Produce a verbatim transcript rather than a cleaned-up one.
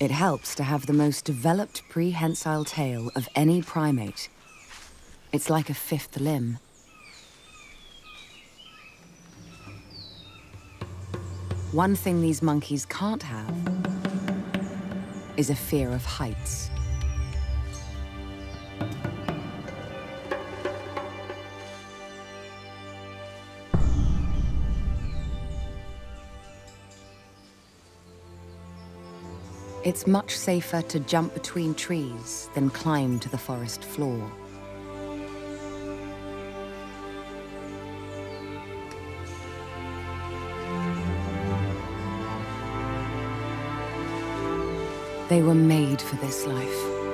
It helps to have the most developed prehensile tail of any primate. It's like a fifth limb. One thing these monkeys can't have is a fear of heights. It's much safer to jump between trees than climb to the forest floor. They were made for this life.